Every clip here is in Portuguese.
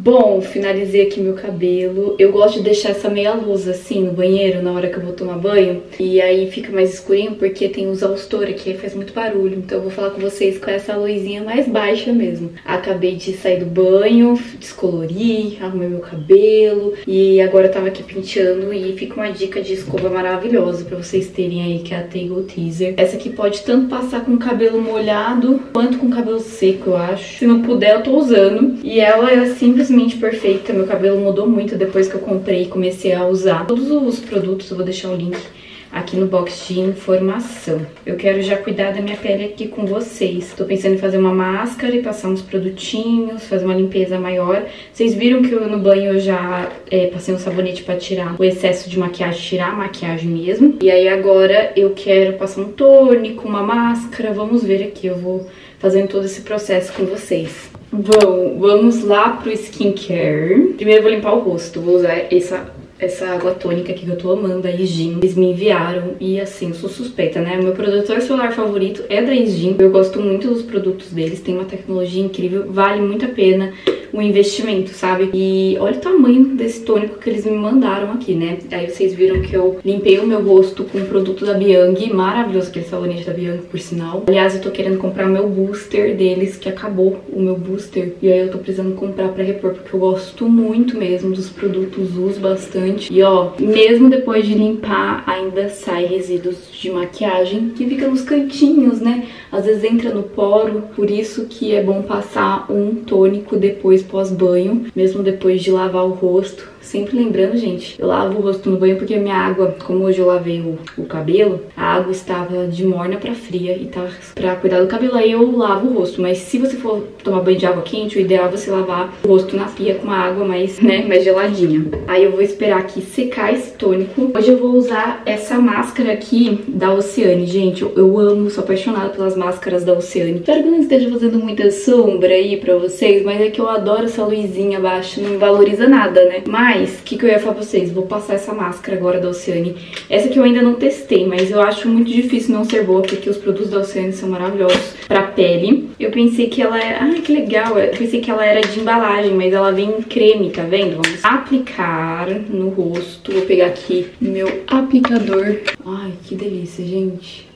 Bom, finalizei aqui meu cabelo. Eu gosto de deixar essa meia luz assim no banheiro na hora que eu vou tomar banho. E aí fica mais escurinho porque tem o exaustor aqui, faz muito barulho. Então eu vou falar com vocês com essa luzinha mais baixa mesmo. Acabei de sair do banho, descolori, arrumei meu cabelo. E agora eu tava aqui penteando e fica uma dica de escova maravilhosa pra vocês terem aí, que é a Tangle Teezer. Essa aqui pode tanto passar com o cabelo molhado quanto com o cabelo seco, eu acho. Se não puder, eu tô usando. E ela é simplesmente perfeita. Meu cabelo mudou muito depois que eu comprei e comecei a usar. Todos os produtos, eu vou deixar o link aqui no box de informação. Eu quero já cuidar da minha pele aqui com vocês. Tô pensando em fazer uma máscara e passar uns produtinhos, fazer uma limpeza maior. Vocês viram que no banho eu já passei um sabonete pra tirar o excesso de maquiagem, tirar a maquiagem mesmo. E aí agora eu quero passar um tônico, uma máscara. Vamos ver aqui, eu vou fazendo todo esse processo com vocês. Bom, vamos lá pro skincare. Primeiro eu vou limpar o rosto. Vou usar essa água tônica aqui que eu tô amando, da Isgin. Eles me enviaram e assim, eu sou suspeita, né? Meu protetor solar favorito é da Isgin. Eu gosto muito dos produtos deles, tem uma tecnologia incrível, vale muito a pena o investimento, sabe? E olha o tamanho desse tônico que eles me mandaram aqui, né? Aí vocês viram que eu limpei o meu rosto com o produto da Biang, maravilhoso aquele sabonete da Biang, por sinal. Aliás, eu tô querendo comprar o meu booster deles, que acabou o meu booster. E aí eu tô precisando comprar pra repor, porque eu gosto muito mesmo dos produtos, uso bastante. E ó, mesmo depois de limpar, ainda sai resíduos de maquiagem que fica nos cantinhos, né? Às vezes entra no poro, por isso que é bom passar um tônico depois pós-banho, mesmo depois de lavar o rosto. Sempre lembrando, gente, eu lavo o rosto no banho porque a minha água, como hoje eu lavei o cabelo, a água estava de morna pra fria e tá pra cuidar do cabelo, aí eu lavo o rosto. Mas se você for tomar banho de água quente, o ideal é você lavar o rosto na pia com uma água mais, né, mais geladinha. Aí eu vou esperar aqui secar esse tônico. Hoje eu vou usar essa máscara aqui da Oceane, gente. Eu amo, sou apaixonada pelas máscaras da Oceane. Espero que não esteja fazendo muita sombra aí pra vocês, mas é que eu adoro essa luzinha abaixo, não valoriza nada, né? Mas o que eu ia falar pra vocês? Vou passar essa máscara agora da Oceane. Essa aqui eu ainda não testei, mas eu acho muito difícil não ser boa, porque os produtos da Oceane são maravilhosos pra pele. Eu pensei que ela era... Ai, que legal! Eu pensei que ela era de embalagem, mas ela vem em creme, tá vendo? Vamos aplicar no rosto. Vou pegar aqui meu aplicador. Ai, que delícia, gente.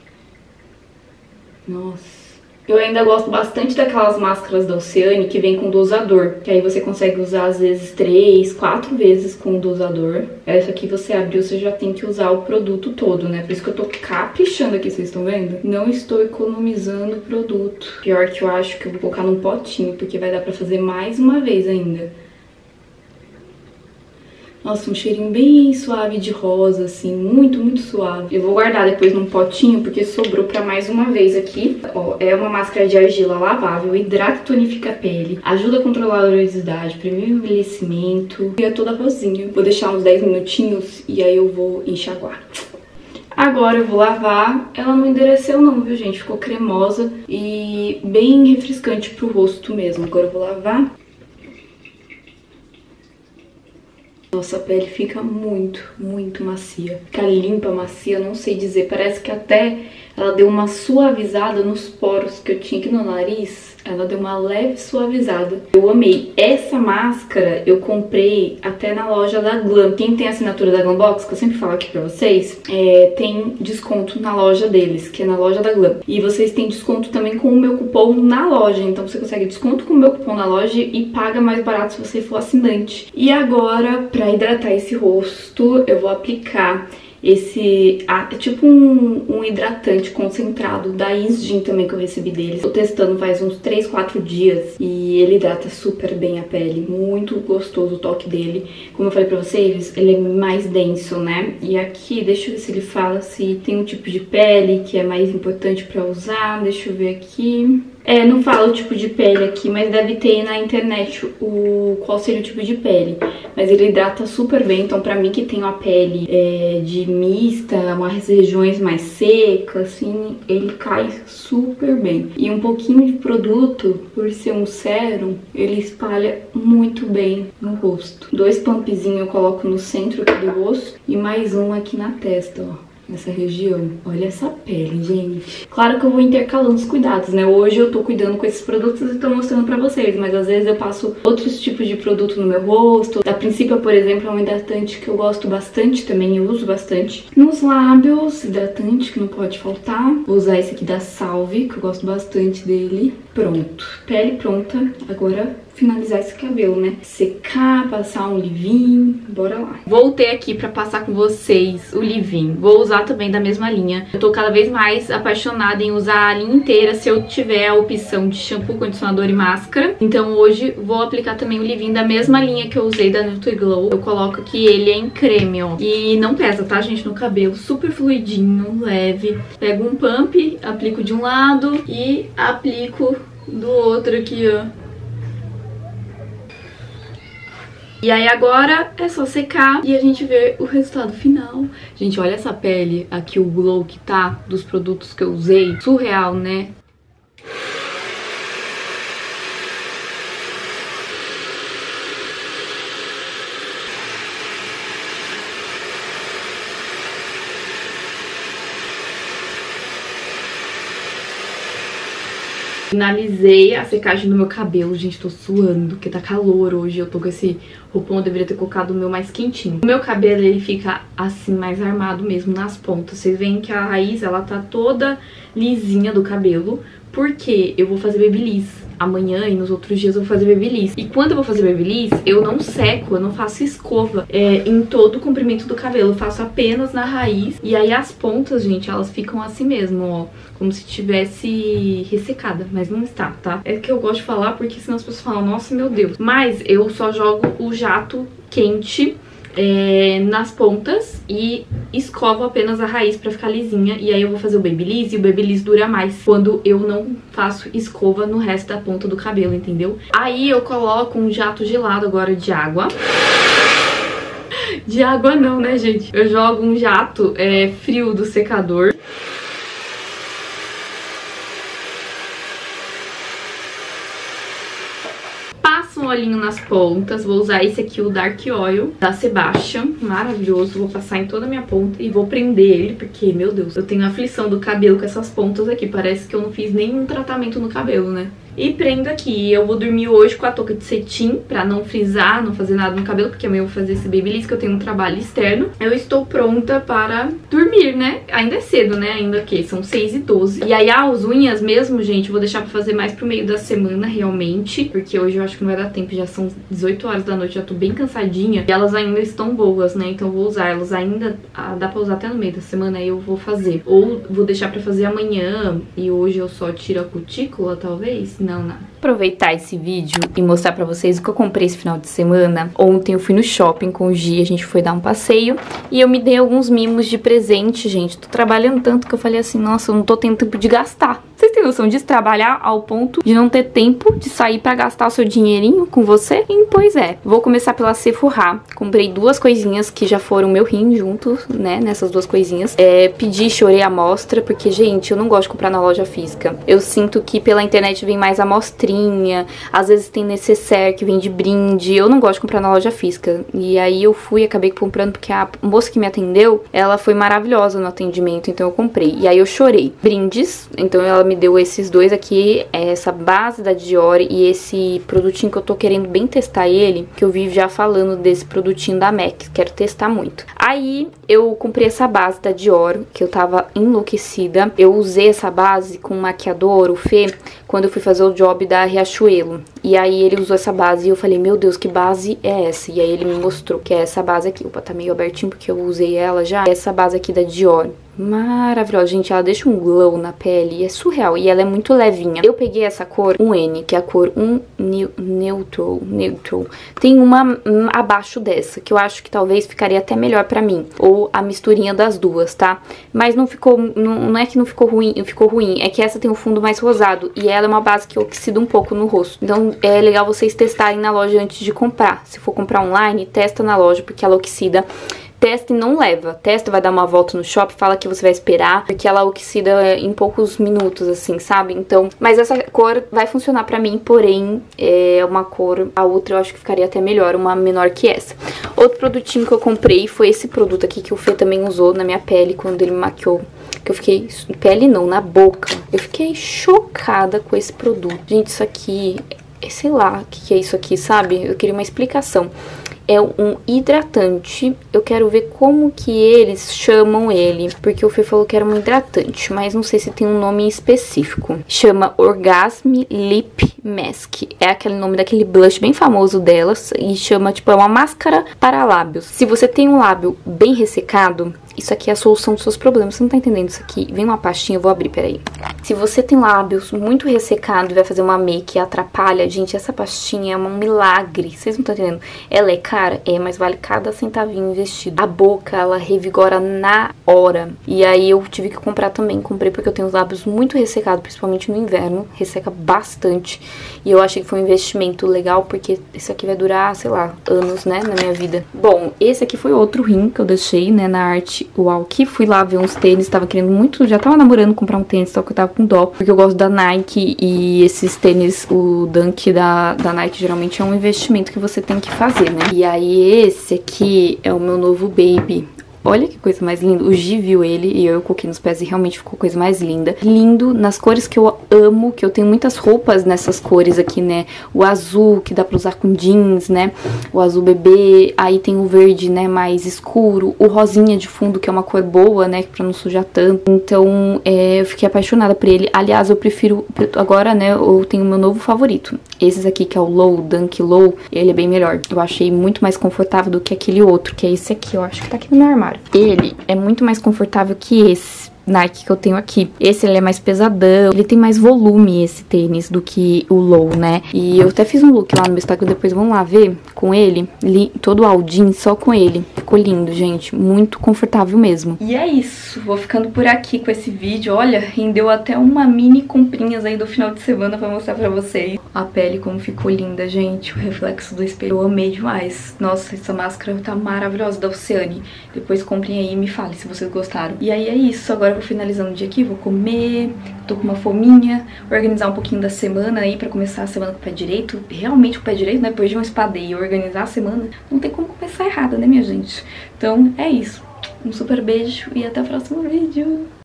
Nossa. Eu ainda gosto bastante daquelas máscaras da Oceane que vem com dosador, que aí você consegue usar às vezes 3, 4 vezes com o dosador. Essa aqui você abriu, você já tem que usar o produto todo, né? Por isso que eu tô caprichando aqui, vocês estão vendo? Não estou economizando o produto. Pior que eu acho que eu vou colocar num potinho, porque vai dar pra fazer mais uma vez ainda. Nossa, um cheirinho bem suave de rosa, assim, muito, muito suave. Eu vou guardar depois num potinho, porque sobrou pra mais uma vez aqui. Ó, é uma máscara de argila lavável, hidrata e tonifica a pele, ajuda a controlar a oleosidade, previne o envelhecimento, e é toda rosinha. Vou deixar uns 10 minutinhos e aí eu vou enxaguar. Agora eu vou lavar. Ela não endureceu não, viu, gente? Ficou cremosa e bem refrescante pro rosto mesmo. Agora eu vou lavar. Nossa, a pele fica muito, muito macia. Fica limpa, macia, não sei dizer. Parece que até ela deu uma suavizada nos poros que eu tinha aqui no nariz. Ela deu uma leve suavizada. Eu amei. Essa máscara eu comprei até na loja da Glam. Quem tem a assinatura da Glambox, que eu sempre falo aqui pra vocês, tem desconto na loja deles, que é na loja da Glam. E vocês têm desconto também com o meu cupom na loja. Então você consegue desconto com o meu cupom na loja e paga mais barato se você for assinante. E agora, pra hidratar esse rosto, eu vou aplicar tipo um hidratante concentrado da Isgin também, que eu recebi deles. Tô testando faz uns 3, 4 dias e ele hidrata super bem a pele, muito gostoso o toque dele. Como eu falei pra vocês, ele é mais denso, né? E aqui, deixa eu ver se ele fala se tem um tipo de pele que é mais importante pra usar. Deixa eu ver aqui. Não fala o tipo de pele aqui, mas deve ter na internet qual seria o tipo de pele. Mas ele hidrata super bem, então pra mim que tenho a pele de mista, umas regiões mais secas, assim, ele cai super bem. E um pouquinho de produto, por ser um sérum, ele espalha muito bem no rosto. 2 pumpzinhos eu coloco no centro aqui do rosto e mais um aqui na testa, ó. nessa região. Olha essa pele, gente. Claro que eu vou intercalando os cuidados, né? Hoje eu tô cuidando com esses produtos e tô mostrando pra vocês, mas às vezes eu passo outros tipos de produto no meu rosto. Da Princípio, por exemplo, é um hidratante que eu gosto bastante também, eu uso bastante. Nos lábios, hidratante que não pode faltar. Vou usar esse aqui da Salve, que eu gosto bastante dele. Pronto. Pele pronta. Agora finalizar esse cabelo, né? Secar, passar um leave-in, bora lá. Voltei aqui pra passar com vocês o leave-in. Vou usar também da mesma linha. Eu tô cada vez mais apaixonada em usar a linha inteira se eu tiver a opção de shampoo, condicionador e máscara. Então hoje vou aplicar também o leave-in da mesma linha que eu usei da Nutri-Glow. Eu coloco que ele é em creme, ó. E não pesa, tá, gente, no cabelo. Super fluidinho, leve. Pego um pump, aplico de um lado e aplico do outro aqui, ó. E aí agora é só secar e a gente vê o resultado final. Gente, olha essa pele aqui, o glow que tá dos produtos que eu usei. Surreal, né? Finalizei a secagem do meu cabelo. Gente, tô suando, porque tá calor hoje. Eu tô com esse roupão, eu deveria ter colocado o meu mais quentinho. O meu cabelo, ele fica assim, mais armado mesmo nas pontas. Vocês veem que a raiz, ela tá toda lisinha do cabelo, porque eu vou fazer babyliss amanhã e nos outros dias eu vou fazer babyliss. E quando eu vou fazer babyliss, eu não seco, eu não faço escova em todo o comprimento do cabelo. Eu faço apenas na raiz. E aí as pontas, gente, elas ficam assim mesmo, ó. Como se tivesse ressecada, mas não está, tá? É que eu gosto de falar porque senão as pessoas falam, nossa, meu Deus. Mas eu só jogo o jato quente nas pontas e escovo apenas a raiz pra ficar lisinha. E aí eu vou fazer o babyliss e o babyliss dura mais quando eu não faço escova no resto da ponta do cabelo, entendeu? Aí eu coloco um jato gelado agora de água. De água não, né, gente? Eu jogo um jato frio do secador. Um olhinho nas pontas, vou usar esse aqui, o Dark Oil da Sebastian, maravilhoso, vou passar em toda a minha ponta e vou prender ele, porque, meu Deus, eu tenho aflição do cabelo com essas pontas aqui, parece que eu não fiz nenhum tratamento no cabelo, né? E prendo aqui. Eu vou dormir hoje com a touca de cetim, pra não frisar, não fazer nada no cabelo, porque amanhã eu vou fazer esse babyliss, que eu tenho um trabalho externo. Eu estou pronta para dormir, né? Ainda é cedo, né? Ainda que são 6h12. E aí as unhas mesmo, gente, eu vou deixar pra fazer mais pro meio da semana, realmente, porque hoje eu acho que não vai dar tempo, já são 18 horas da noite, já tô bem cansadinha. E elas ainda estão boas, né? Então eu vou usar elas ainda, dá pra usar até no meio da semana, aí eu vou fazer. Ou vou deixar pra fazer amanhã, e hoje eu só tiro a cutícula, talvez. Não. Aproveitar esse vídeo e mostrar pra vocês o que eu comprei esse final de semana. Ontem eu fui no shopping com o Gi, a gente foi dar um passeio e eu me dei alguns mimos de presente, gente. Tô trabalhando tanto que eu falei assim, nossa, eu não tô tendo tempo de gastar. Vocês têm noção disso? Trabalhar ao ponto de não ter tempo de sair pra gastar o seu dinheirinho com você? E, pois é, vou começar pela Sephora. Comprei duas coisinhas que já foram meu rim juntos, né, nessas duas coisinhas. Pedi, chorei a amostra, porque, gente, eu não gosto de comprar na loja física. Eu sinto que pela internet vem mais amostrinha, às vezes tem necessaire que vem de brinde. Eu não gosto de comprar na loja física. E aí eu fui e acabei comprando porque a moça que me atendeu, ela foi maravilhosa no atendimento, então eu comprei. E aí eu chorei. Brindes, então ela me deu esses dois aqui, essa base da Dior e esse produtinho que eu tô querendo bem testar ele, que eu vi já falando desse produtinho da MAC, quero testar muito. Aí eu comprei essa base da Dior, que eu tava enlouquecida. Eu usei essa base com o maquiador, o Fê, quando eu fui fazer o job da Riachuelo. E aí ele usou essa base e eu falei, meu Deus, que base é essa? E aí ele me mostrou que é essa base aqui. Opa, tá meio abertinho porque eu usei ela já. Essa base aqui da Dior. Maravilhosa, gente, ela deixa um glow na pele e é surreal, e ela é muito levinha. Eu peguei essa cor 1N, que é a cor Neutral. Tem uma abaixo dessa, que eu acho que talvez ficaria até melhor pra mim, ou a misturinha das duas, tá? Mas não ficou, não é que não ficou ruim, é que essa tem o fundo mais rosado, e ela é uma base que oxida um pouco no rosto. Então é legal vocês testarem na loja antes de comprar. Se for comprar online, testa na loja, porque ela oxida. testa e não leva. Testa, vai dar uma volta no shopping, fala que você vai esperar, porque ela oxida em poucos minutos, assim, sabe? Então, mas essa cor vai funcionar pra mim, porém, é uma cor, a outra eu acho que ficaria até melhor, uma menor que essa. Outro produtinho que eu comprei foi esse produto aqui, que o Fê também usou na minha pele quando ele me maquiou. Que eu fiquei, pele não, na boca. Eu fiquei chocada com esse produto. Gente, isso aqui, sei lá o que é isso aqui, sabe? Eu queria uma explicação. É um hidratante, eu quero ver como que eles chamam ele, porque o Fê falou que era um hidratante, mas não sei se tem um nome específico. Chama Orgasme Lip Mask, é aquele nome daquele blush bem famoso delas, e chama, tipo, é uma máscara para lábios. Se você tem um lábio bem ressecado, isso aqui é a solução dos seus problemas. Você não tá entendendo isso aqui? Vem uma pastinha, eu vou abrir, peraí. Se você tem lábios muito ressecado e vai fazer uma make e atrapalha, gente, essa pastinha é um milagre. Vocês não estão entendendo? Ela é cara? É, mas vale cada centavinho investido. A boca, ela revigora na hora. E aí eu tive que comprar também. Comprei porque eu tenho os lábios muito ressecados, principalmente no inverno. Resseca bastante. E eu achei que foi um investimento legal, porque isso aqui vai durar, sei lá, anos, né, na minha vida. Bom, esse aqui foi outro rim que eu deixei, né, na arte Uau, que fui lá ver uns tênis, tava querendo muito, já tava namorando comprar um tênis, só que eu tava com dó, porque eu gosto da Nike e esses tênis, o Dunk da Nike geralmente é um investimento que você tem que fazer, né? E aí esse aqui é o meu novo Baby. Olha que coisa mais linda. O Gi viu ele e eu coloquei nos pés e realmente ficou a coisa mais linda. Lindo, nas cores que eu amo, que eu tenho muitas roupas nessas cores aqui, né? O azul, que dá pra usar com jeans, né? O azul bebê. Aí tem o verde, né, mais escuro. O rosinha de fundo, que é uma cor boa, né, pra não sujar tanto. Então, eu fiquei apaixonada por ele. Aliás, eu prefiro, agora, né, eu tenho o meu novo favorito. Esses aqui, que é o Low, Dunk Low, ele é bem melhor. Eu achei muito mais confortável do que aquele outro, que é esse aqui. Eu acho que tá aqui no meu armário. Ele é muito mais confortável que esse Nike que eu tenho aqui. Esse ele é mais pesadão, ele tem mais volume, esse tênis, do que o Low, né? E eu até fiz um look lá no meu Instagram, depois vão lá ver com ele, todo Aldin, só com ele. Ficou lindo, gente, muito confortável mesmo. E é isso, vou ficando por aqui com esse vídeo. Olha, rendeu até uma mini comprinhas aí do final de semana pra mostrar pra vocês. A pele como ficou linda, gente, o reflexo do espelho, eu amei demais. Nossa, essa máscara tá maravilhosa, da Oceane. Depois comprem aí e me falem se vocês gostaram. E aí é isso, agora eu vou finalizando o dia aqui, vou comer, tô com uma fominha, organizar um pouquinho da semana aí pra começar a semana com o pé direito. Realmente com o pé direito, né? Depois de um espadeio e organizar a semana, não tem como começar errado, né, minha gente? Então é isso. Um super beijo e até o próximo vídeo.